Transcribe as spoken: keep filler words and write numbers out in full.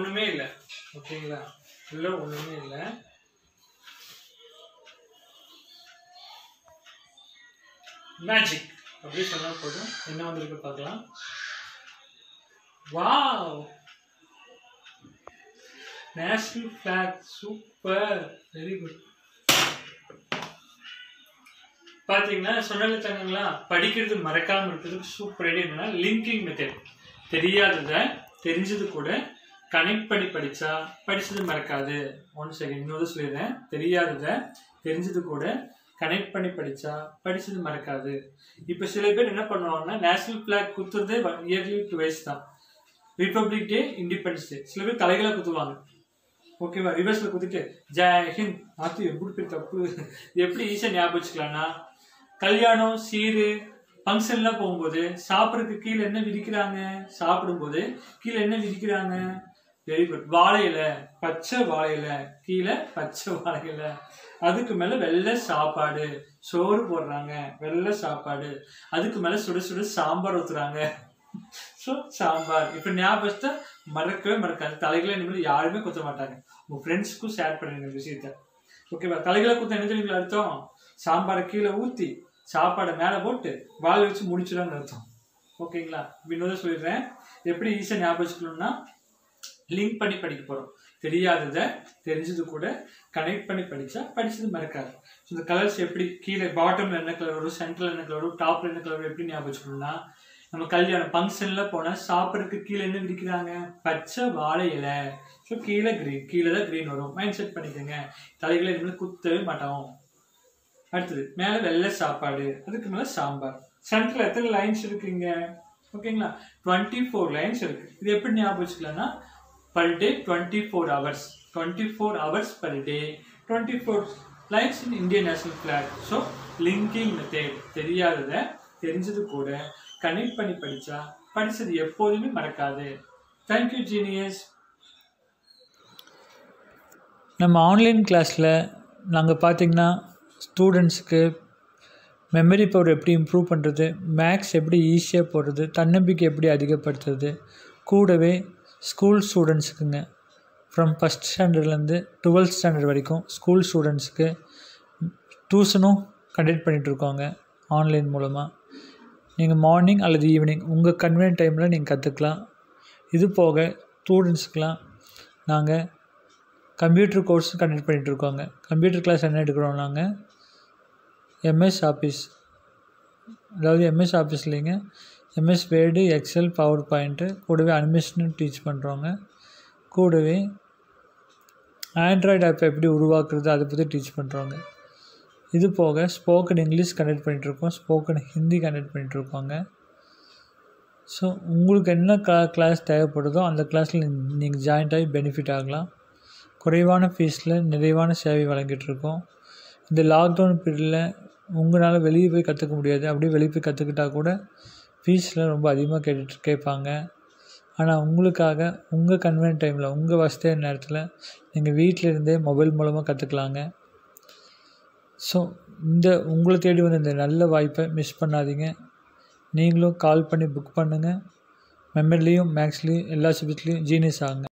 ஒன்றுமே இல்லை. ஓகேங்களா? உள்ள ஒன்றுமே இல்லை. மேஜிக் அப்படி சொன்னால் போதும். என்ன வந்திருக்கு பார்க்கலாம். Wow, national flag, super, very good. பார்த்தீங்கன்னா சொன்னல தங்கங்களா, படிக்கிறது மறக்காமல் இருக்கிறதுக்கு சூப்பர் ஐடியா என்னன்னா லிங்கிங் மெத்தட். தெரியாததை தெரிஞ்சது கூட கனெக்ட் பண்ணி படித்தா படித்தது மறக்காது. ஒன் செகண்ட் இன்னொரு சொல்லிடுறேன். தெரியாததை தெரிஞ்சது கூட கனெக்ட் பண்ணி படித்தா படித்தது மறக்காது. இப்போ சில பேர் என்ன பண்ணுவாங்கன்னா நேஷனல் ஃபிளாக் குத்துறதே இயர்லி டுவைஸ் தான். Republic day, independence day. சில பேர் தலைகளாக குத்துவாங்க. ஓகேவா? ரிவர்ஸில் குத்திட்டு ஜெய் ஹிந்த். அது எப்படி பேர் தப்பு. எப்படி ஈஸியாக ஞாபகம் வச்சுக்கலாம்னா, கல்யாணம் சீரு ஃபங்க்ஷன்லாம் போகும்போது சாப்பிட்றதுக்கு கீழே என்ன விதிக்கிறாங்க? சாப்பிடும்போது கீழே என்ன விதிக்கிறாங்க? Very good. வாழை இலை, பச்சை வாழை இலை, கீழே பச்சை வாழை இலை, அதுக்கு மேலே வெள்ளை சாப்பாடு, சோறு போடுறாங்க, வெள்ளை சாப்பாடு, அதுக்கு மேலே சுட சுட சாம்பார் ஊற்றுறாங்க. ஸோ சாம்பார். இப்போ ஞாபகத்தை மறக்கவே மறக்காது. தலைகளை இனிமேல் யாருமே குத்த மாட்டாங்க. உங்கள் ஃப்ரெண்ட்ஸுக்கும் ஷேர் பண்ணுங்க இந்த விஷயத்த. ஓகேவா? தலைகளை குத்த என்ன தெரியுங்களா அர்த்தம்? சாம்பாரை கீழே ஊற்றி சாப்பாடை மேலே போட்டு வாழை வச்சு முடிச்சிடான்னு அர்த்தம். ஓகேங்களா? இன்னொரு சொல்லிடுறேன். எப்படி ஈஸியாக ஞாபகம் வச்சுக்கணும்னா, லிங்க் பண்ணி படிக்க போகிறோம். தெரியாததை தெரிஞ்சது கூட கனெக்ட் பண்ணி படித்தா படித்தது மறக்காது. ஸோ இந்த கலர்ஸ் எப்படி கீழே பாட்டமில் என்ன கலர் வரும், சென்டரில் என்ன கலர் வரும், டாப்பில் என்ன கலர் வரும், எப்படி ஞாபகம் வச்சுக்கணும்னா, நம்ம கல்யாணம் ஃபங்க்ஷனில் போனால் சாப்பிட்றதுக்கு கீழே என்ன விதிக்கிறாங்க? பச்சை வாழை இலை. ஸோ கீழே க்ரீன், கீழே தான் க்ரீன் வரும். மைண்ட் செட் பண்ணிக்கோங்க. தலைகளை இனிமேல் குத்தவே மாட்டோம். அடுத்தது மேலே வெள்ளை சாப்பாடு, அதுக்கு மேலே சாம்பார். சென்டரில் எத்தனை லைன்ஸ் இருக்குங்க? ஓகேங்களா? டுவெண்ட்டி ஃபோர் லைன்ஸ் இருக்குது. இது எப்படி ஞாபகம் வச்சுக்கலாம்னா, per day twenty four hours twenty four hours per day, twenty four lines in Indian national flag. So linking method. தெரியாததை தெரிஞ்சது கூட கனெக்ட் பண்ணி படித்தா படித்தது எப்போதுமே மறக்காது. Thank you genius. நம்ம ஆன்லைன் கிளாஸில் நாங்கள் பார்த்திங்கன்னா ஸ்டூடெண்ட்ஸுக்கு மெமரி பவர் எப்படி இம்ப்ரூவ் பண்ணுறது, மேக்ஸ் எப்படி ஈஸியாக போடுறது, தன்னம்பிக்கை எப்படி அதிகப்படுத்துறது, கூடவே ஸ்கூல் ஸ்டூடெண்ட்ஸுக்குங்க ஃப்ரம் ஃபஸ்ட் ஸ்டாண்டர்ட்லேருந்து டுவெல்த் ஸ்டாண்டர்ட் வரைக்கும் ஸ்கூல் ஸ்டூடெண்ட்ஸுக்கு டியூஷனும் கண்டக்ட் பண்ணிகிட்ருக்கோங்க ஆன்லைன் மூலமாக. நீங்கள் மார்னிங் அல்லது ஈவினிங் உங்கள் கன்வீனியன்ட் டைமில் நீங்கள் கற்றுக்கலாம். இது போக ஸ்டூடெண்ட்ஸுக்கெலாம் நாங்கள் கம்ப்யூட்டர் கோர்ஸ் கண்டக்ட் பண்ணிகிட்ருக்கோங்க. கம்ப்யூட்டர் கிளாஸ் என்ன எடுக்கிறோம் நாங்கள்? எம்எஸ் ஆஃபீஸ், அதாவது எம்எஸ் ஆஃபீஸ் இல்லைங்க, MS Word, Excel, PowerPoint, கூடவே அனிமேஷனும் டீச் பண்ணுறோங்க. கூடவே ஆண்ட்ராய்டு ஆப் எப்படி உருவாக்குறது அதை பற்றி டீச் பண்ணுறோங்க. இது போக ஸ்போக்கன் இங்கிலீஷ் கண்டக்ட் பண்ணிகிட்ருக்கோம், ஸ்போக்கன் ஹிந்தி கண்டக்ட் பண்ணிகிட்ருக்கோங்க. ஸோ உங்களுக்கு என்ன க்ளா கிளாஸ் தேவைப்படுதோ அந்த கிளாஸில் நீங்கள் ஜாயின்ட் ஆகி பெனிஃபிட் ஆகலாம். குறைவான ஃபீஸில் நிறைவான சேவை வழங்கிட்டுருக்கோம். இந்த லாக்டவுன் பீரியடில் உங்களால் வெளியே போய் கற்றுக்க முடியாது. அப்படியே வெளியே போய் கற்றுக்கிட்டால் கூட ஃபீஸில் ரொம்ப அதிகமாக கேட்டுட்டு கேட்பாங்க. ஆனால் உங்களுக்காக உங்கள் கன்வீனியன்ட் டைமில் உங்கள் வசதியான நேரத்தில் நீங்கள் வீட்டில் இருந்தே மொபைல் மூலமாக கற்றுக்கலாங்க. ஸோ இந்த உங்களை தேடி வந்த இந்த நல்ல வாய்ப்பை மிஸ் பண்ணாதீங்க. நீங்களும் கால் பண்ணி புக் பண்ணுங்கள். மெமரிலையும் மேக்ஸ்லேயும் எல்லா சப்ஜெக்ட்லேயும் ஜீனியஸ் ஆகுங்க.